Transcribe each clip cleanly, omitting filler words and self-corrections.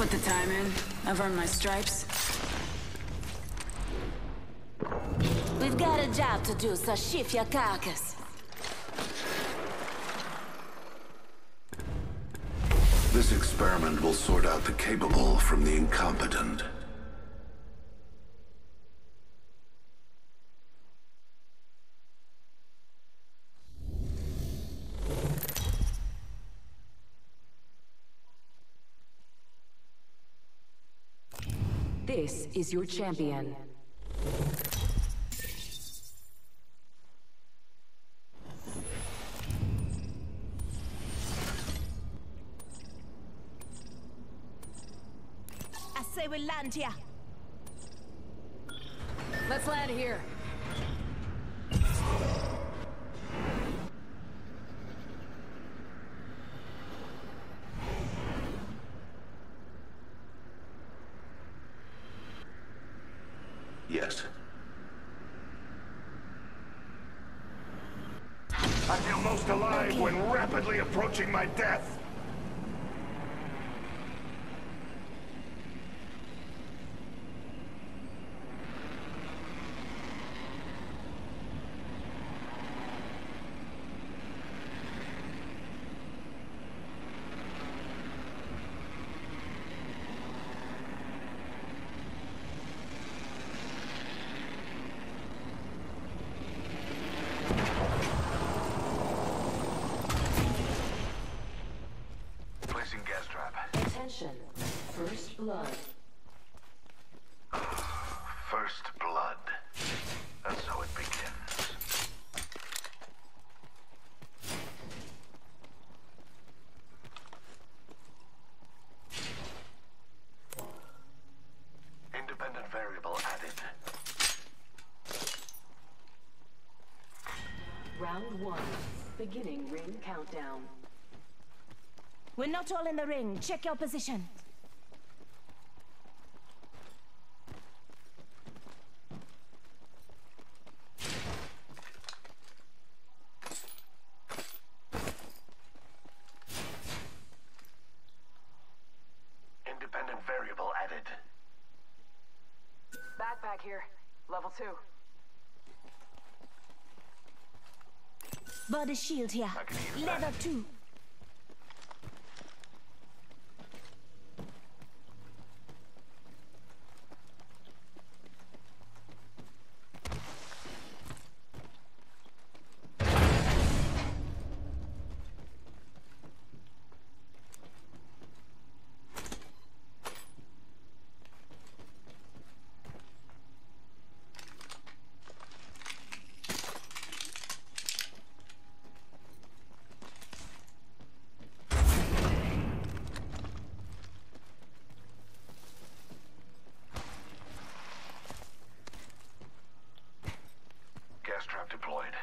put the time in. I've earned my stripes. We've got a job to do, so shift your carcass. This experiment will sort out the capable from the incompetent. This is your champion. I say we land here. Let's land here. Yes. I feel most alive when rapidly approaching my death. Attention. First blood. First blood. And so it begins. Independent variable added. Round 1. Beginning ring countdown. We're not all in the ring. Check your position. Independent variable added. Backpack here. Level 2. Body shield here. I can use Level that. 2. Gas trap deployed.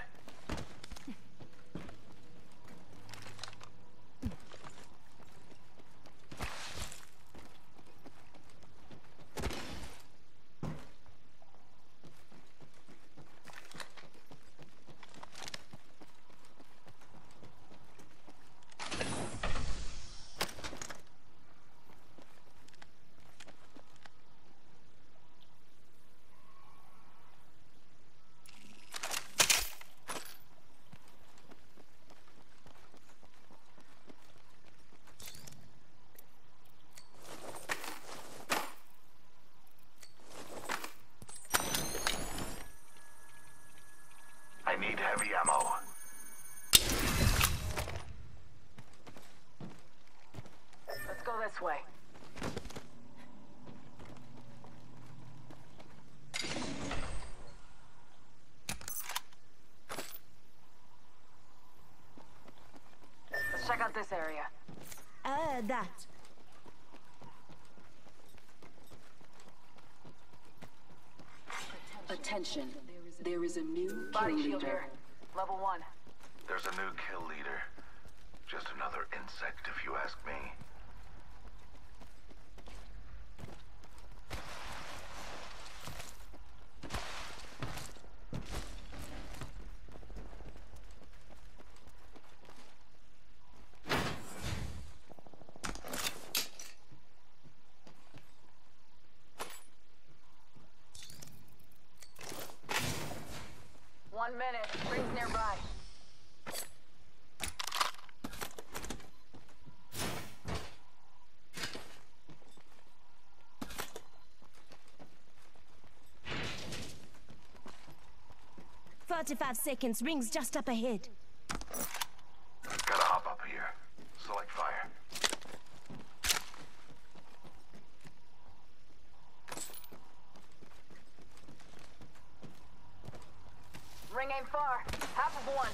I need heavy ammo. Let's go this way. Let's check out this area. That. Attention. There is a new Body kill shield leader. here. Level 1. There's a new kill leader. Just another insect, if you ask me. 45 seconds, rings just up ahead. Gotta hop up here. Select fire. Ring aim far. Half of one.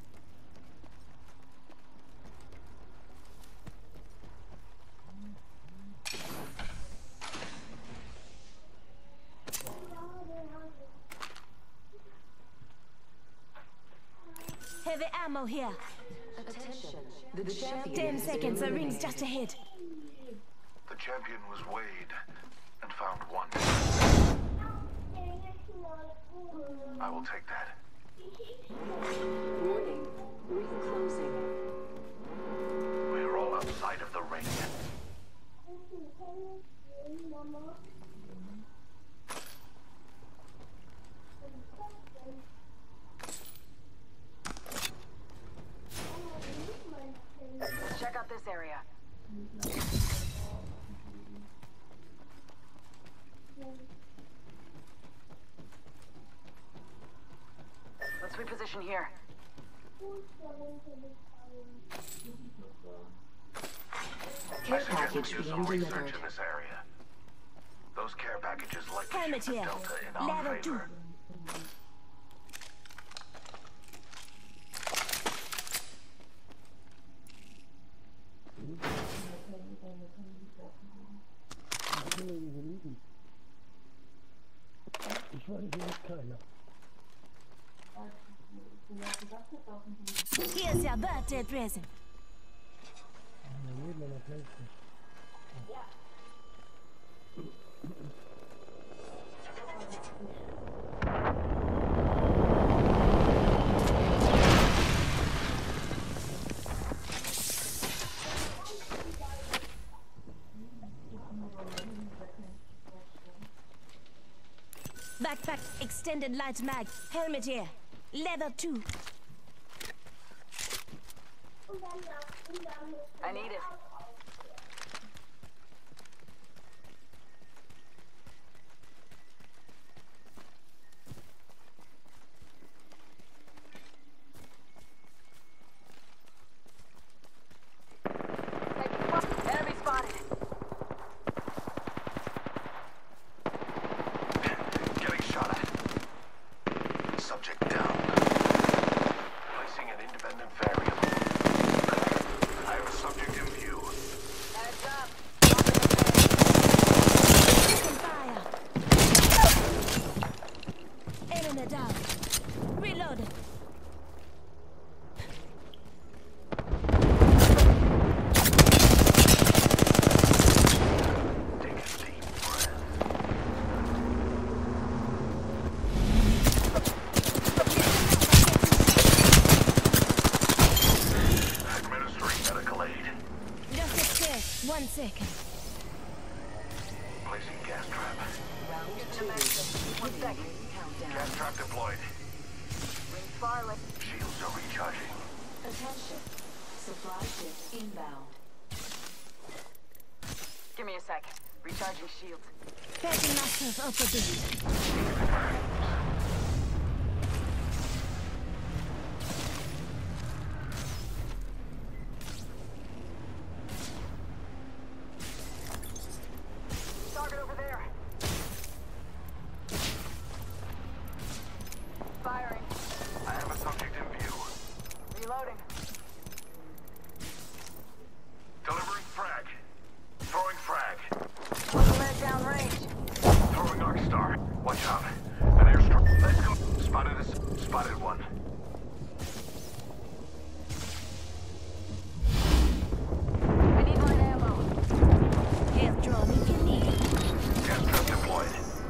Heavy ammo here. Attention. The champion 10 seconds, the ring's just ahead. The champion was weighed and found one. I will take that. Warning. Ring closing. We're all outside of the ring. Let's check out this area. Let's reposition here. I suggest we do some research in this area. Those care packages likely Helmet shift the here. Delta in our Level 2. favor. Ich weiß nicht keiner. Here's your birthday present. Dann leben wir noch längst nicht. Backpack, extended light mag. Helmet here. Leather 2. I need it. Enemy spotted. Getting shot at. Subject down. Placing an independent variable. I have a subject in view. Heads up. Taking fire. Enemy down. Reloaded. Take a deep breath. Administering medical aid. Just upstairs. 1 second. Placing gas trap. Round 2. 1 second. Countdown. Gas trap deployed. Ring far left. Shields are recharging. Attention. Supply ship inbound. Give me a sec. Recharging shields. Patching myself up a bit. Target over there. Firing. I have a subject in view. Reloading. Delivering frag. Throwing frag. Lead down range. Throwing Arc Star. Watch out. An airstrike. Let's go. Spotted one. I need light ammo. Health drone if you need. Gas trap deployed.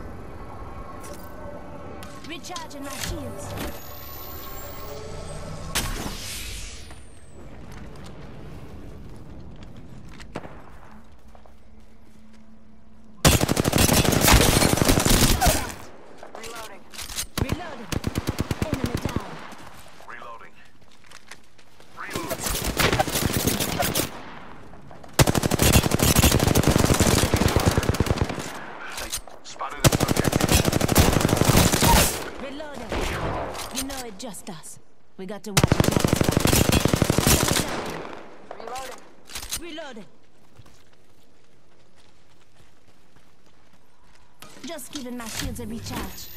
Recharging my shields. Reloading. Reloading. Enemy down. Reloading. Reloading. Spotted a subject. Reloading. You know it's just us. We got to watch each other's back. Reloading. Reloading. Just giving my shields a recharge.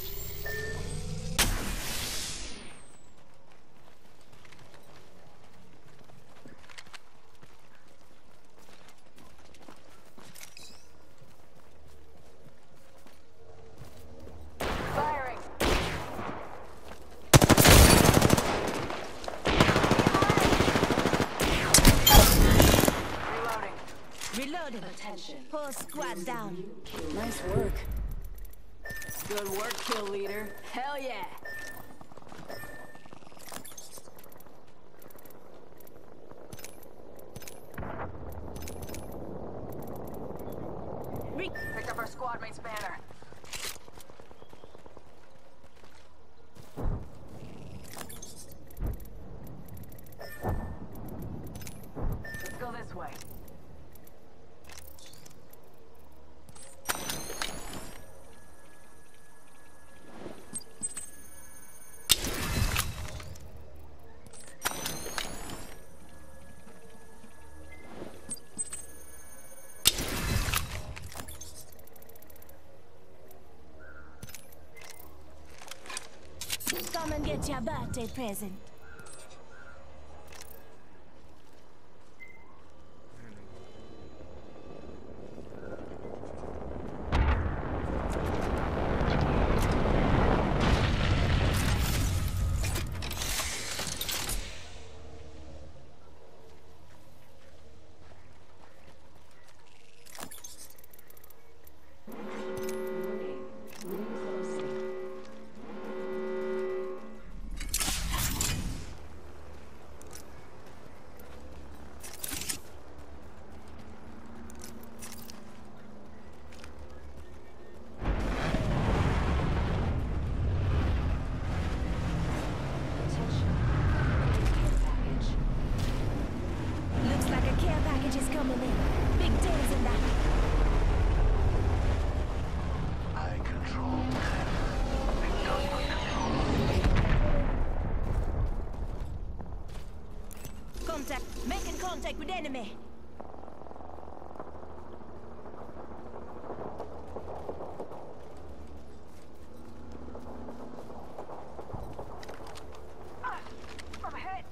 Firing. Reloading. Reloading. Attention. Whole squad down. Nice work. Good work, kill leader. Hell yeah. Picked up our squad mate's banner. Let's go this way. Come and get your birthday present. Looks like a care package is coming in. Big days in that. I control. It does not control. Contact. Making contact with enemy. I'm hit.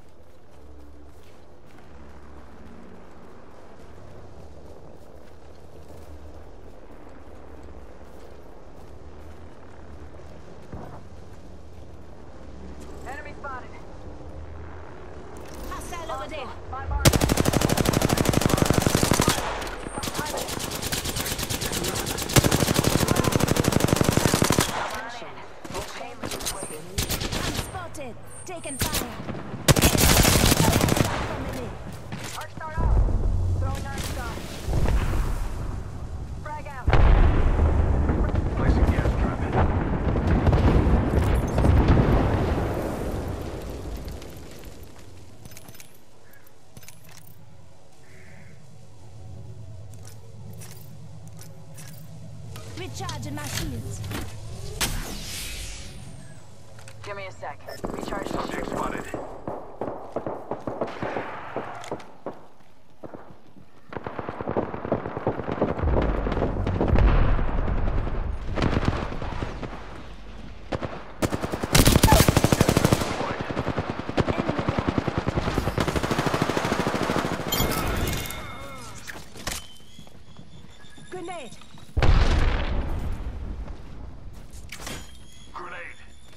Enemy spotted. Hostile over there. My mark. I'm spotted. Taking fire. Coming in. Arc start out. Throwing iron shot. Frag out. Placing gas trap. Recharging my shields. Give me a sec. Recharge the Subject spotted. Grenade. Grenade.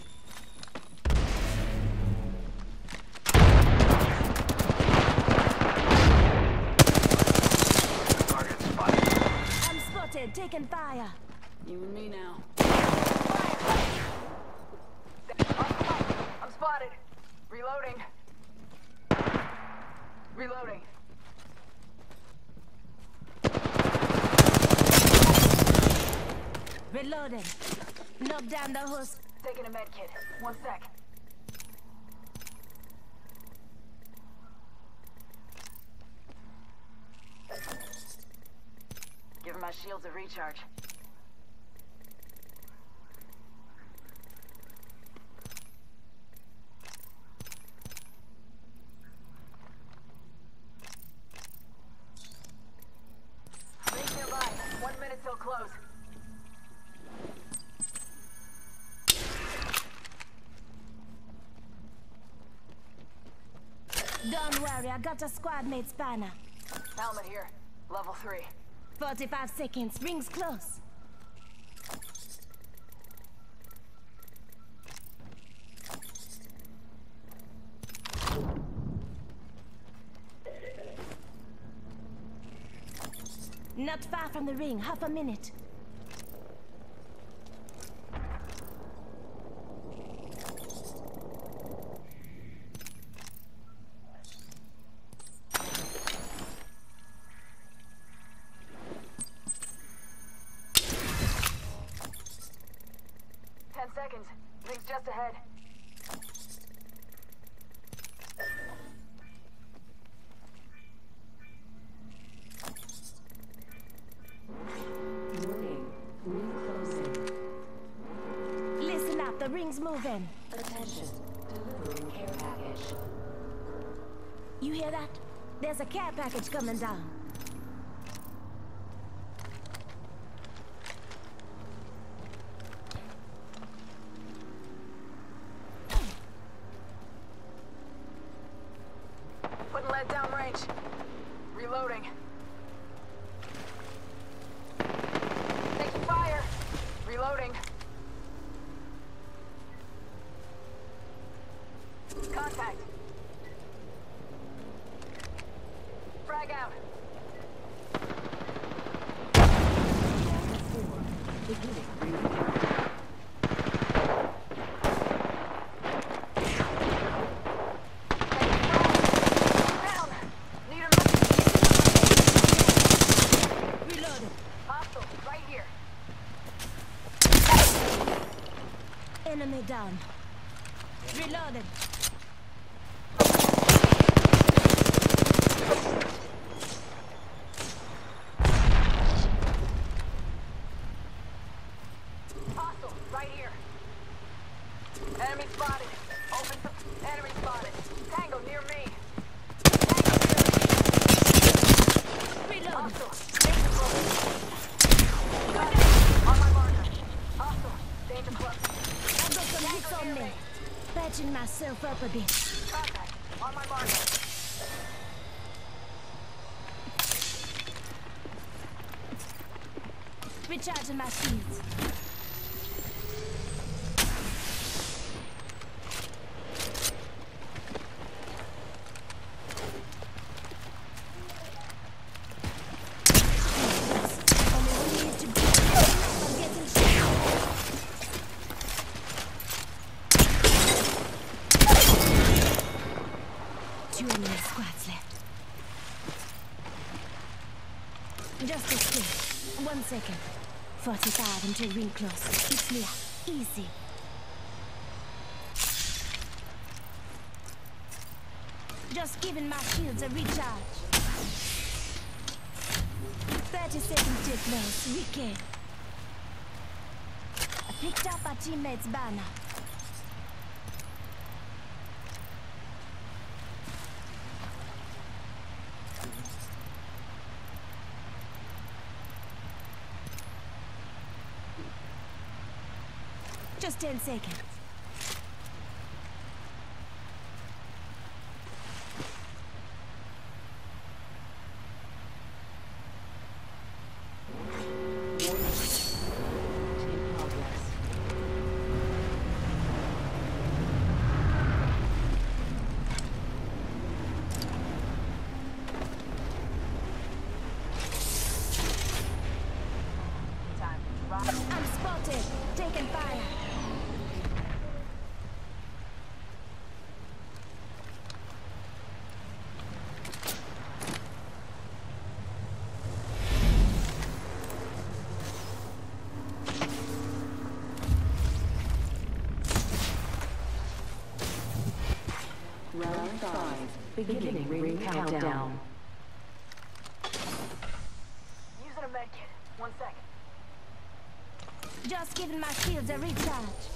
Target spotted. I'm spotted. Taking fire. You and me now. I'm spotted. Reloading. Reloading. Reloading. Knock down the host. Taking a med kit. 1 sec. Giving my shields a recharge. Don't worry, I got a squad mate's banner. Helmet here. Level 3. 45 seconds, rings close. Not far from the ring, half a minute. Seconds. Ring's just ahead. Warning. Ring closing. Listen up, the ring's moving. Attention. Delivering care package. You hear that? There's a care package coming down. Putting lead down range. Reloading. Taking fire. Reloading. Contact. Frag out. Beginning ring countdown. Down. Need a Reloaded. hostile right here. Enemy down. Reloaded. Hostile right here. Enemy spotted. Open. Enemy spotted. Tango near me. Reloaded. Hostile. Danger close. Got it. On my marker. Hostile. Danger close. I've got some hits on me. Patching myself up a bit. Contact. On my marker. Recharging my shields. Only one minute to go. I'm getting shot. Two enemy squads left. Just a stick. 1 second. 45 until ring close. It's me. Easy. Just giving my shields a recharge. 30 seconds till close. Wicked. I picked up our teammate's banner. Just 10 seconds. In progress. Time. Rock. I'm spotted. Taking fire. Round 5. Beginning ring countdown. Using a med kit. 1 second. Just giving my shields a recharge.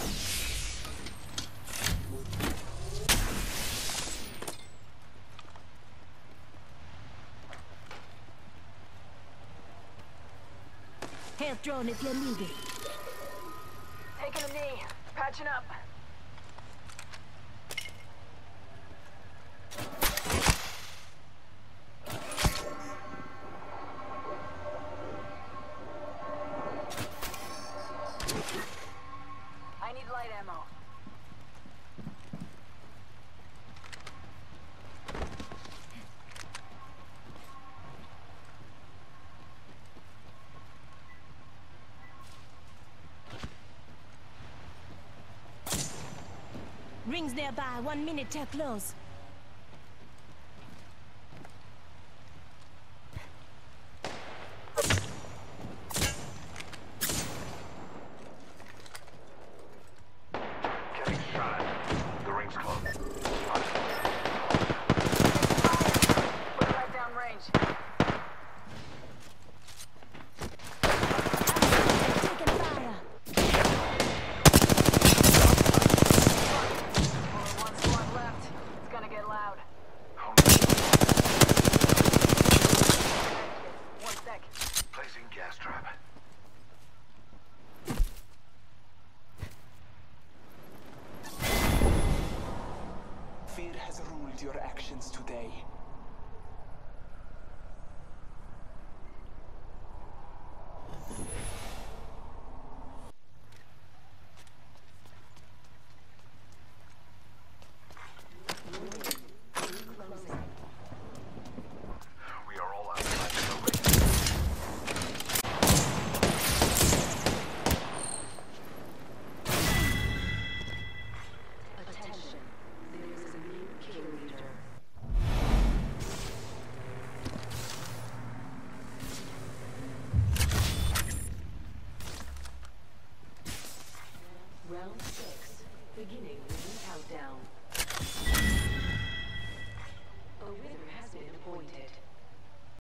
Health drone if you need it. Taking a knee. Patching up. need light ammo. Rings nearby, 1 minute till close. Getting shot at. The ring's close. We're right down range. Taking fire. Only one squad left. It's gonna get loud. Oh, no. 1 sec. Placing gas trap. Fear has ruled your actions today. We are all outside the ring. Attention. There is a new kill leader. Round 6.